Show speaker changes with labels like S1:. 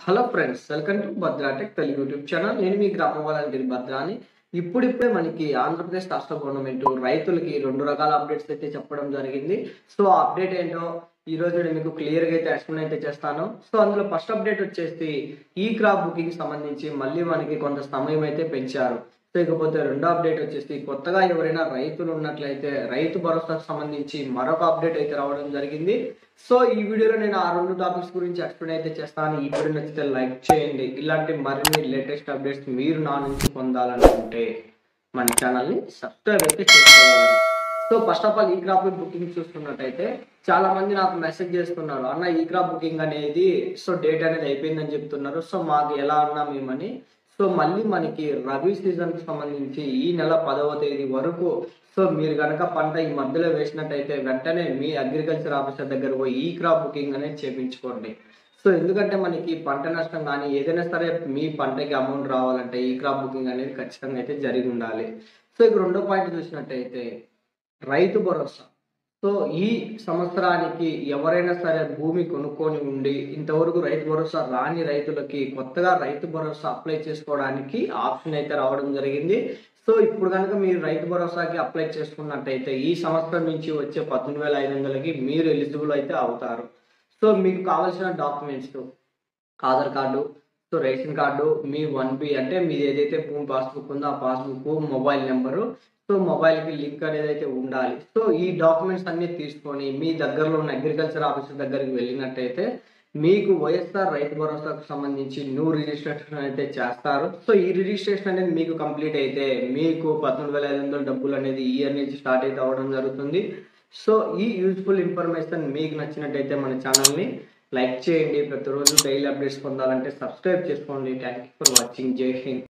S1: Hello friends, welcome to Bhadra tech Telugu YouTube channel. నేను మీ గ్రామం వాళ్ళ భద్రాని. ఇప్పుడిప్పుడే మనకి ఆంధ్రప్రదేశ్ రాష్ట్ర గవర్నమెంట్ రైతులకి 2 రకాల అప్డేట్స్ అయితే చెప్పడం జరిగింది. సో ఆ అప్డేట్ ఏంటో ఈ రోజు నేను మీకు క్లియర్‌గా అయితే ఎక్స్‌ప్లెయిన్ అయితే చేస్తాను. సో అందులో ఫస్ట్ అప్డేట్ వచ్చేసి ఈ క్రాప్ బుకింగ్ సంబంధించి మళ్ళీ మనకి కొంత సమయం అయితే పెంచారు. సో ఇకపోతే రెండో అప్డేట్ వచ్చేసి కొత్తగా ఎవరైనా రైతులు ఉన్నట్లయితే రైతు భరోసాకు సంబంధించి మరొక అప్డేట్ అయితే రావడం జరిగింది. సో ఈ వీడియోలో నేను ఆ 2 టాపిక్స్ గురించి ఎక్స్‌ప్లెయిన్ అయితే చేస్తాను. ఈ వీడియో నచ్చితే లైక్ చేయండి. ఇలాంటి మరిన్ని లేటెస్ట్ అప్డేట్స్ మీరు నా నుంచి పొందాలనుకుంటే మన ఛానల్‌ని సబ్స్క్రైబ్ అయితే చేసుకోగలరు. సో ఫస్ట్ ఆఫ్ ఆల్ ఈ క్రాప్ బుకింగ్ చూస్తున్నట్టయితే చాలా మంది నాకు మెసేజ్ చేస్తున్నారు, అన్న ఈ క్రాప్ బుకింగ్ అనేది సో డేట్ అనేది అయిపోయిందని చెప్తున్నారు. సో మాకు ఎలా అన్నా మేమని. సో మళ్ళీ మనకి రబీ సీజన్‌కి సంబంధించి ఈ నెల 10వ తేదీ వరకు సో మీరు గనక పంట ఈ మధ్యలో వేసినట్టయితే వెంటనే మీ అగ్రికల్చర్ ఆఫీసర్ దగ్గర పోయి ఈ క్రాప్ బుకింగ్ అనేది చేపించుకోండి. సో ఎందుకంటే మనకి పంట నష్టం కానీ ఏదైనా సరే మీ పంటకి అమౌంట్ రావాలంటే ఈ క్రాప్ బుకింగ్ అనేది ఖచ్చితంగా అయితే జరిగి ఉండాలి. సో ఇక రెండో పాయింట్ చూసినట్టయితే రైతు భరోసా. సో ఈ సంవత్సరానికి ఎవరైనా సరే భూమి కొనుక్కొని ఉండి ఇంతవరకు రైతు భరోసా రాని రైతులకి కొత్తగా రైతు భరోసా అప్లై చేసుకోవడానికి ఆప్షన్ అయితే రావడం జరిగింది. సో ఇప్పుడు కనుక మీరు రైతు భరోసాకి అప్లై చేసుకున్నట్టయితే ఈ సంవత్సరం నుంచి వచ్చే 18,500కి మీరు ఎలిజిబుల్ అయితే అవుతారు. సో మీకు కావాల్సిన documents Aadhaar card, so ration card, మీ 1B అంటే మీది ఏదైతే భూమి పాస్బుక్ ఉందో ఆ పాస్బుక్, మొబైల్ నెంబరు, సో మొబైల్‌కి లింక్ అనేది అయితే ఉండాలి. సో ఈ డాక్యుమెంట్స్ అన్నీ తీసుకొని మీ దగ్గరలో ఉన్న అగ్రికల్చర్ ఆఫీసర్ దగ్గరికి వెళ్ళినట్టయితే మీకు వైఎస్ఆర్ రైతు భరోసాకు సంబంధించి న్యూ రిజిస్ట్రేషన్ అయితే చేస్తారు. సో ఈ రిజిస్ట్రేషన్ అనేది మీకు కంప్లీట్ అయితే మీకు 18,500 డబ్బులు అనేది ఈ ఇయర్ నుంచి స్టార్ట్ అయితే అవ్వడం జరుగుతుంది. సో ఈ యూజ్ఫుల్ ఇన్ఫర్మేషన్ మీకు నచ్చినట్టయితే మన ఛానల్‌ని లైక్ చేయండి. ప్రతిరోజు డైలీ అప్డేట్స్ పొందాలంటే సబ్స్క్రైబ్ చేసుకోండి. Thank you for watching. జై హింద్.